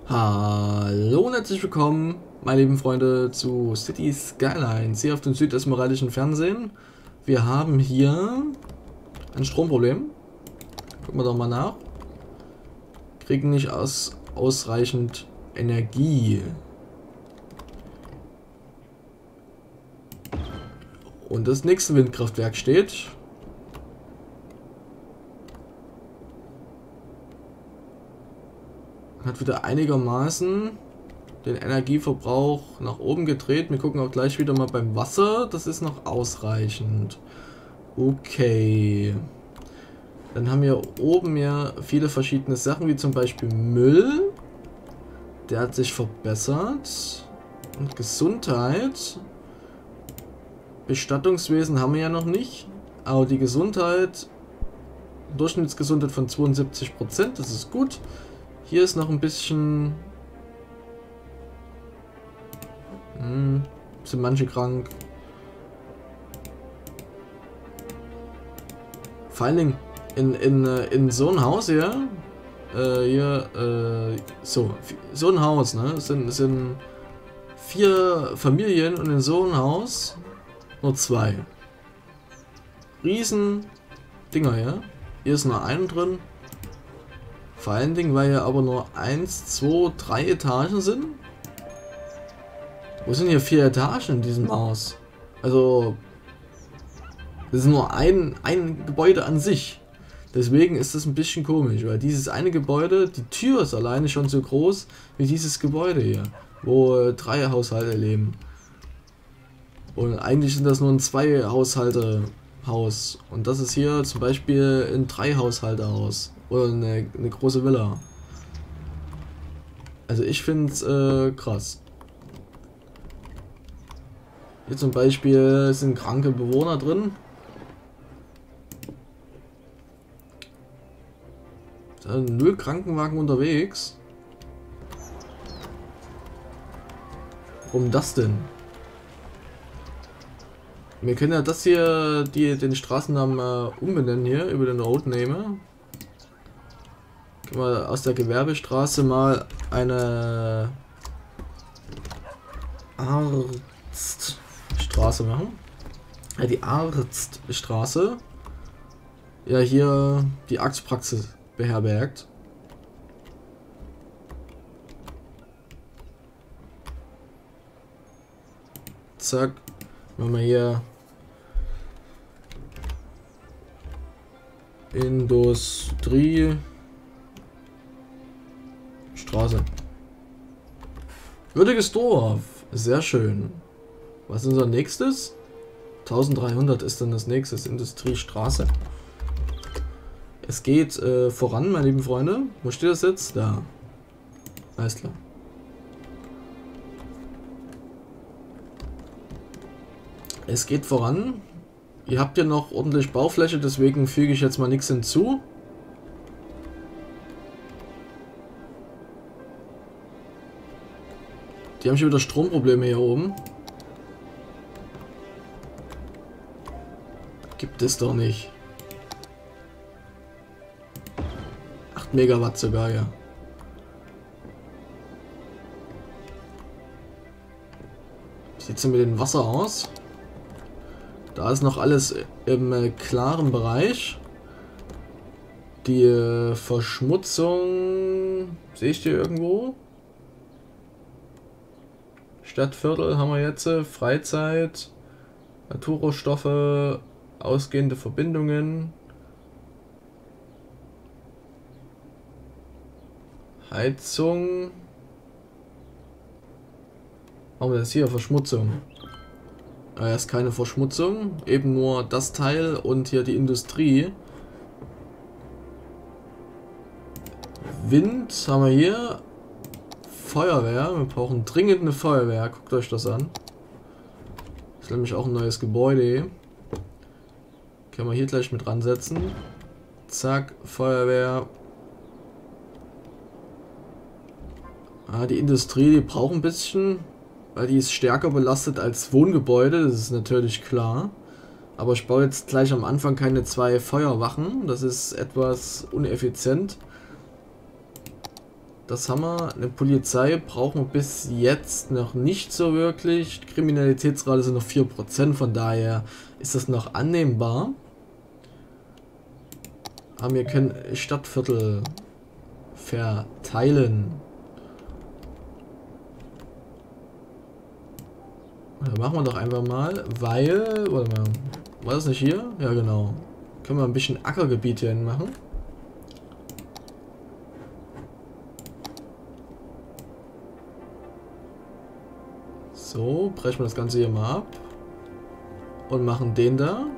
Hallo und herzlich willkommen, meine lieben Freunde, zu City Skylines hier auf dem südesmeraldischen Fernsehen. Wir haben hier ein Stromproblem. Gucken wir doch mal nach. Kriegen nicht ausreichend Energie. Und das nächste Windkraftwerk steht. Hat wieder einigermaßen den Energieverbrauch nach oben gedreht. Wir gucken auch gleich wieder mal beim Wasser. Das ist noch ausreichend. Okay. Dann haben wir oben ja viele verschiedene Sachen, wie zum Beispiel Müll. Der hat sich verbessert. Und Gesundheit. Bestattungswesen haben wir ja noch nicht. Aber die Gesundheit, Durchschnittsgesundheit von 72%, das ist gut. Hier ist noch ein bisschen... sind manche krank. Vor allen Dingen in so ein Haus hier... so ein Haus, ne? Es sind 4 Familien und in so ein Haus nur 2. Riesen Dinger hier. Hier ist nur ein drin. Vor allen Dingen, weil hier aber nur 1, 2, 3 Etagen sind. Wo sind hier 4 Etagen in diesem Haus? Also, das ist nur ein Gebäude an sich. Deswegen ist das ein bisschen komisch, weil dieses eine Gebäude, die Tür ist alleine schon so groß wie dieses Gebäude hier, wo 3 Haushalte leben. Und eigentlich sind das nur ein 2 Haushalte Haus. Und das ist hier zum Beispiel ein 3 Haushalte Haus. Oder eine große Villa. Also ich finde es krass. Hier zum Beispiel sind kranke Bewohner drin. Da sind 0 Krankenwagen unterwegs. Warum das denn? Wir können ja das hier, den Straßennamen umbenennen hier, über den Roadname. Können wir aus der Gewerbestraße mal eine Arztstraße machen. Ja, die Arztstraße. Ja, hier die Arztpraxis beherbergt. Zack. Machen wir hier Industrie Straße. Würdiges Dorf. Sehr schön. Was ist unser nächstes? 1300 ist dann das nächste. Industriestraße. Es geht voran, meine lieben Freunde. Wo steht das jetzt? Da. Alles klar. Es geht voran. Ihr habt ja noch ordentlich Baufläche, deswegen füge ich jetzt mal nichts hinzu. Die haben schon wieder Stromprobleme hier oben. Gibt es doch nicht. 8 Megawatt sogar, ja. Wie sieht es denn mit dem Wasser aus? Da ist noch alles im klaren Bereich. Die Verschmutzung sehe ich hier irgendwo. Stadtviertel haben wir jetzt, Freizeit, Naturrohstoffe, ausgehende Verbindungen, Heizung. Haben wir das hier? Verschmutzung. Ist keine Verschmutzung, eben nur das Teil und hier die Industrie. Wind haben wir hier. Feuerwehr, wir brauchen dringend eine Feuerwehr, guckt euch das an. Das ist nämlich auch ein neues Gebäude. Können wir hier gleich mit dran setzen. Zack, Feuerwehr. Die Industrie, die braucht ein bisschen, weil die ist stärker belastet als Wohngebäude, das ist natürlich klar. Aber ich baue jetzt gleich am Anfang keine 2 Feuerwachen, das ist etwas uneffizient. Das haben wir. Eine Polizei brauchen wir bis jetzt noch nicht so wirklich. Die Kriminalitätsrate sind noch 4%, von daher ist das noch annehmbar. Aber wir können Stadtviertel verteilen. Oder machen wir doch einfach mal, weil... Warte mal, war das nicht hier? Ja, genau. Können wir ein bisschen Ackergebiet hier hin machen. So, brechen wir das Ganze hier mal ab. Und machen den da.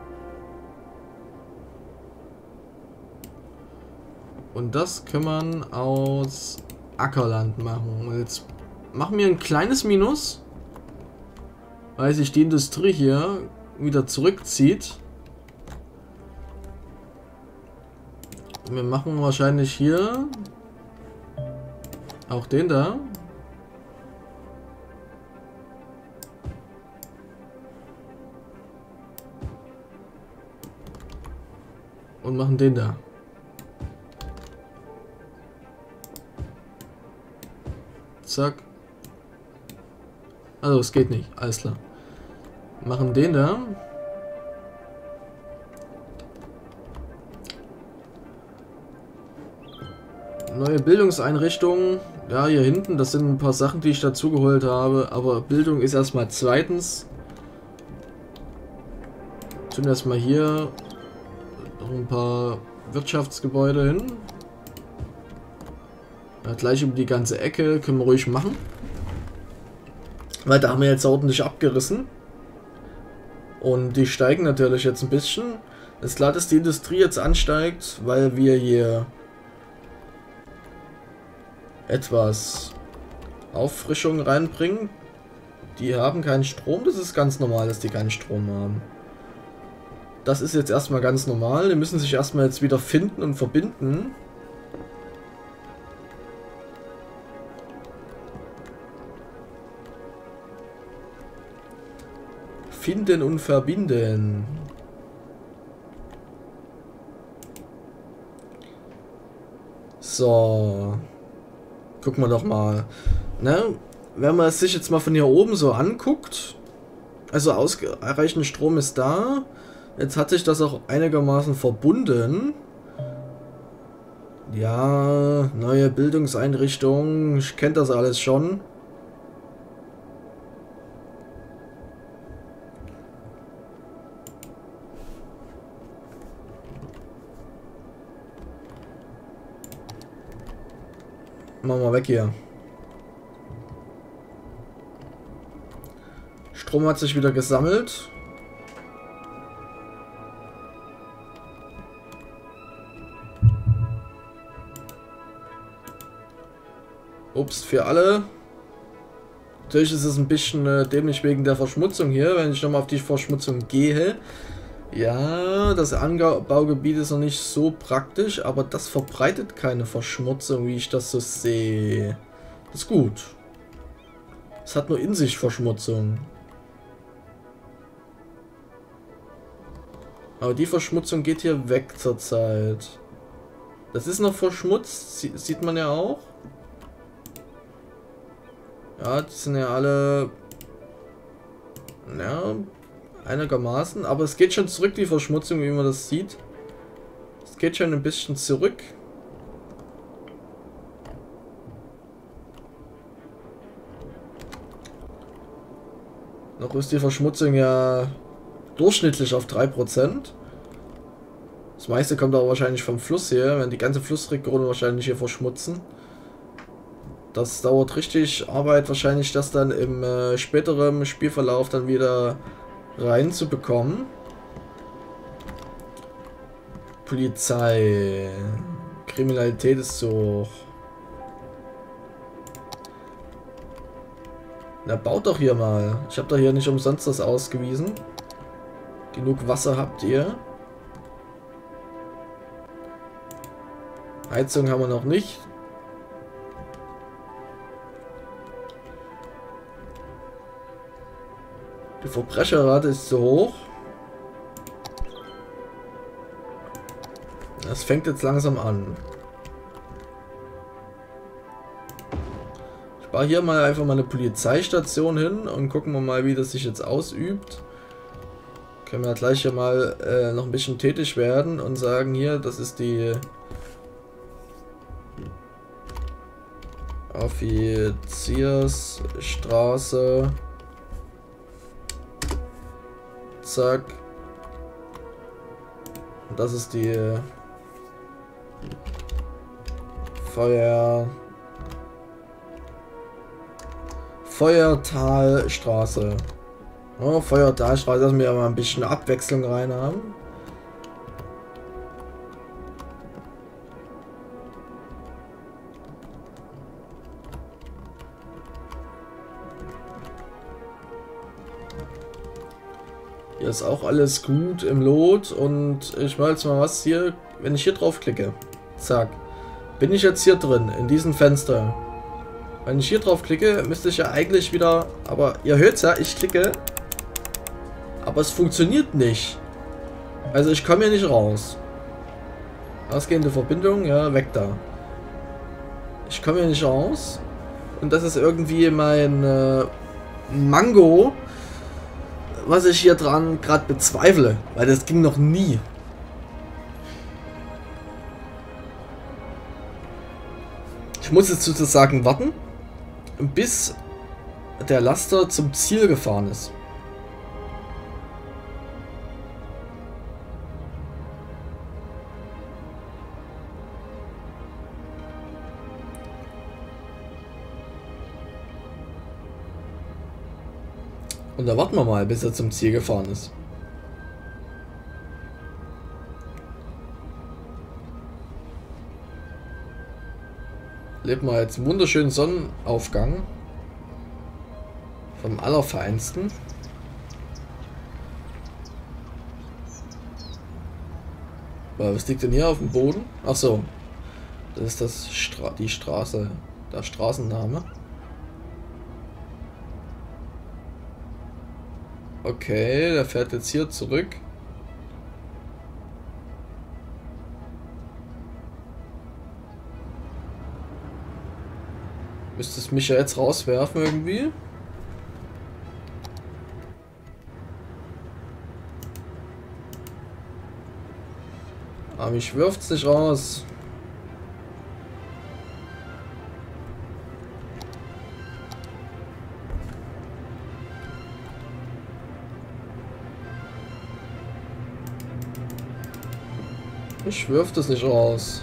Und das kann man aus Ackerland machen. Und jetzt machen wir ein kleines Minus, weil sich die Industrie hier wieder zurückzieht. Und wir machen wahrscheinlich hier auch den da. Und machen den da. Zack. Also es geht nicht, alles klar. Machen den da. Neue Bildungseinrichtungen. Ja, hier hinten, das sind ein paar Sachen, die ich dazu geholt habe. Aber Bildung ist erstmal zweitens. Tun erstmal hier noch ein paar Wirtschaftsgebäude hin. Ja, gleich über die ganze Ecke können wir ruhig machen. Weil da haben wir jetzt ordentlich abgerissen. Und die steigen natürlich jetzt ein bisschen. Es ist klar, dass die Industrie jetzt ansteigt, weil wir hier etwas Auffrischung reinbringen. Die haben keinen Strom, das ist ganz normal, dass die keinen Strom haben. Das ist jetzt erstmal ganz normal. Die müssen sich erstmal jetzt wieder finden und verbinden. Finden und verbinden. So. Gucken wir doch mal. Ne? Wenn man es sich jetzt mal von hier oben so anguckt. Also ausreichend Strom ist da. Jetzt hat sich das auch einigermaßen verbunden. Ja, neue Bildungseinrichtungen. Ich kenne das alles schon. Machen wir weg hier. Strom hat sich wieder gesammelt. Obst für alle. Natürlich ist es ein bisschen dämlich wegen der Verschmutzung hier, wenn ich nochmal auf die Verschmutzung gehe. Ja, das Anbaugebiet ist noch nicht so praktisch, aber das verbreitet keine Verschmutzung, wie ich das so sehe. Das ist gut. Es hat nur in sich Verschmutzung. Aber die Verschmutzung geht hier weg zurzeit. Das ist noch verschmutzt, sieht man ja auch. Ja, die sind ja alle... Ja, einigermaßen. Aber es geht schon zurück, die Verschmutzung, wie man das sieht. Es geht schon ein bisschen zurück. Noch ist die Verschmutzung ja durchschnittlich auf 3%. Das meiste kommt aber wahrscheinlich vom Fluss her, wenn die ganze Flussregion wahrscheinlich hier verschmutzen. Das dauert richtig Arbeit wahrscheinlich, das dann im späteren Spielverlauf dann wieder reinzubekommen. Polizei. Kriminalität ist so hoch. Na, baut doch hier mal. Ich habe doch hier nicht umsonst das ausgewiesen. Genug Wasser habt ihr. Heizung haben wir noch nicht. Die Verbrecherrate ist zu hoch. Das fängt jetzt langsam an. baue hier mal einfach mal eine Polizeistation hin und gucken wir mal, wie das sich jetzt ausübt. Können wir gleich hier mal noch ein bisschen tätig werden und sagen hier, das ist die Offiziersstraße. Zack. Und das ist die Feuertalstraße. Oh, Feuertalstraße, dass wir mal ein bisschen Abwechslung rein haben. Hier ist auch alles gut im Lot und ich mache jetzt mal was hier, wenn ich hier drauf klicke. Zack. Bin ich jetzt hier drin, in diesem Fenster. Wenn ich hier drauf klicke, müsste ich ja eigentlich wieder... Aber ihr hört ja, ich klicke. Aber es funktioniert nicht. Also ich komme hier nicht raus. Ausgehende Verbindung, ja, weg da. Ich komme hier nicht raus. Und das ist irgendwie mein Mango, was ich hier dran gerade bezweifle. Weil das ging noch nie. Ich muss jetzt sozusagen warten, bis der Laster zum Ziel gefahren ist. Und da warten wir mal, bis er zum Ziel gefahren ist. Leben wir jetzt einen wunderschönen Sonnenaufgang. Vom Allerfeinsten. Was liegt denn hier auf dem Boden? Ach so. Das ist die Straße. Der Straßenname. Okay, der fährt jetzt hier zurück. Müsste es mich ja jetzt rauswerfen irgendwie. Aber mich wirft es nicht raus. Ich wirf das nicht raus.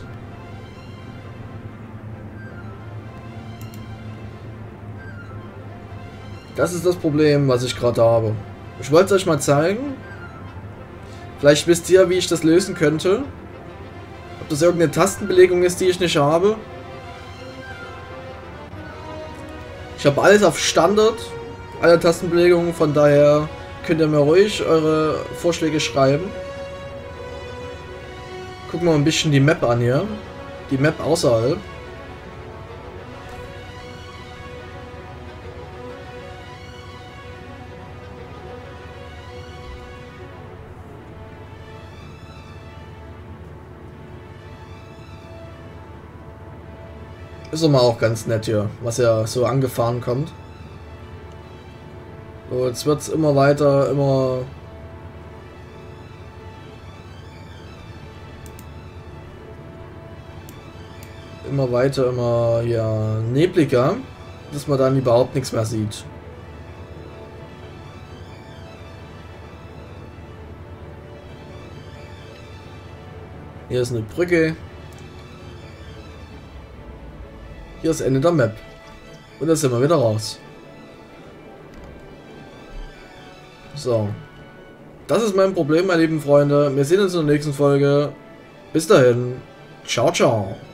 Das ist das Problem, was ich gerade habe. Ich wollte es euch mal zeigen. Vielleicht wisst ihr, wie ich das lösen könnte. Ob das irgendeine Tastenbelegung ist, die ich nicht habe. Ich habe alles auf Standard. Alle Tastenbelegungen, von daher könnt ihr mir ruhig eure Vorschläge schreiben. Gucken wir mal ein bisschen die Map an hier. Die Map außerhalb. Ist doch mal auch ganz nett hier, was ja so angefahren kommt. So, jetzt wird es immer weiter, immer weiter, immer ja nebliger, dass man dann überhaupt nichts mehr sieht. Hier ist eine Brücke. Hier ist Ende der Map. Und da sind wir wieder raus. So. Das ist mein Problem, meine lieben Freunde. Wir sehen uns in der nächsten Folge. Bis dahin. Ciao, ciao.